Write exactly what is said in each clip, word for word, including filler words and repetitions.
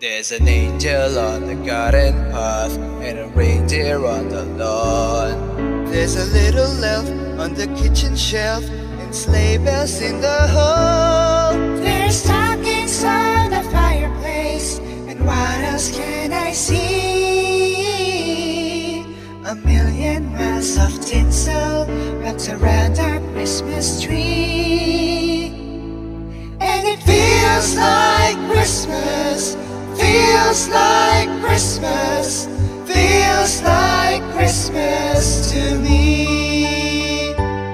There's an angel on the garden path and a reindeer on the lawn. There's a little elf on the kitchen shelf and sleigh bells in the hall. There's stockings on the fireplace, and what else can I see? A million miles of tinsel wrapped around our Christmas tree. And it feels like Christmas, feels like Christmas, feels like Christmas to me.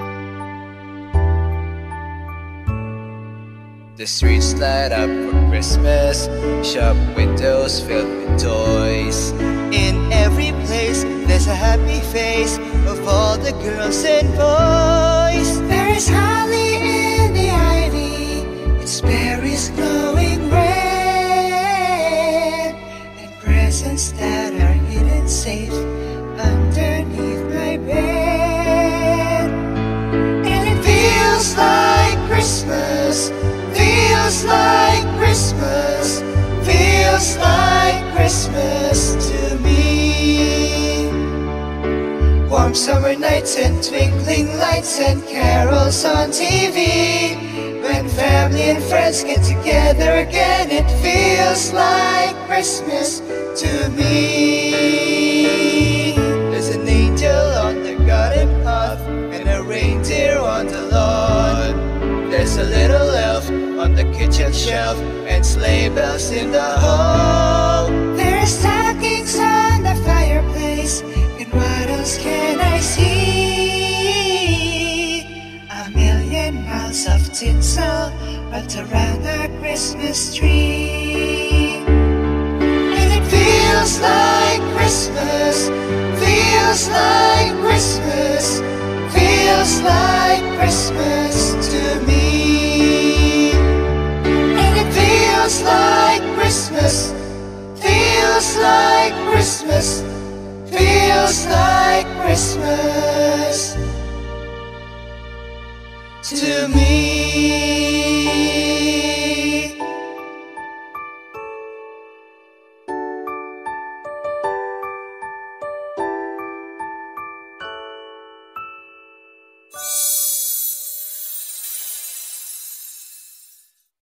The streets light up for Christmas, shop windows filled with toys. In every place there's a happy face of all the girls and boys. There is holly in the ivy, its berries glowing red, and presents that are hidden safe underneath my bed. And it feels like Christmas, feels like Christmas, feels like Christmas to me. Warm summer nights and twinkling lights and carols on T V. When family and friends get together again, it feels like Christmas to me. There's an angel on the garden path and a reindeer on the lawn. There's a little elf on the kitchen shelf and sleigh bells in the hall. There's stockings on the fireplace, and what else can I see? A million miles of tinsel wrapped around our Christmas tree. And it feels like Christmas, feels like Christmas, feels like Christmas to me. And it feels like Christmas, feels like Christmas, feels like Christmas to me.